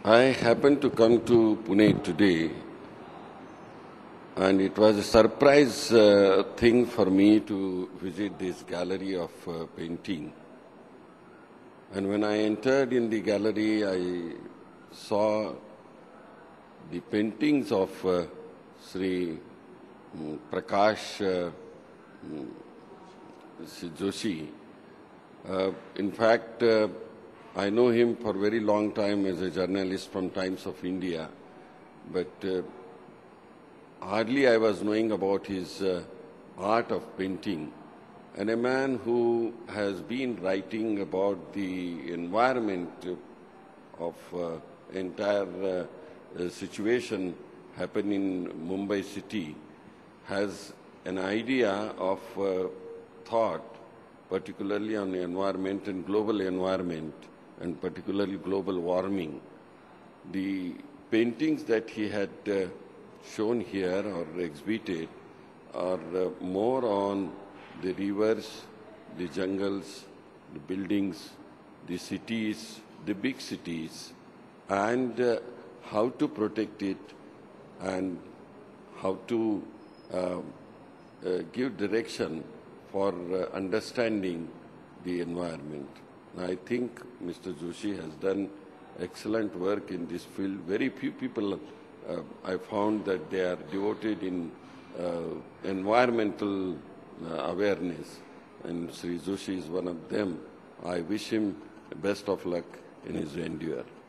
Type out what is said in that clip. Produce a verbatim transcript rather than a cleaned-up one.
I happened to come to Pune today, and it was a surprise uh, thing for me to visit this gallery of uh, painting. And when I entered in the gallery, I saw the paintings of uh, Sri um, Prakash uh, um, Joshi. Uh, in fact, uh, I know him for a very long time as a journalist from Times of India, but uh, hardly I was knowing about his uh, art of painting. And a man who has been writing about the environment of uh, entire uh, situation happening in Mumbai city has an idea of uh, thought, particularly on the environment and global environment, and particularly global warming. The paintings that he had uh, shown here or exhibited are uh, more on the rivers, the jungles, the buildings, the cities, the big cities, and uh, how to protect it and how to uh, uh, give direction for uh, understanding the environment. I think Mister Joshi has done excellent work in this field. Very few people uh, I found that they are devoted in uh, environmental uh, awareness, and Sri Joshi is one of them. I wish him the best of luck in his endeavor.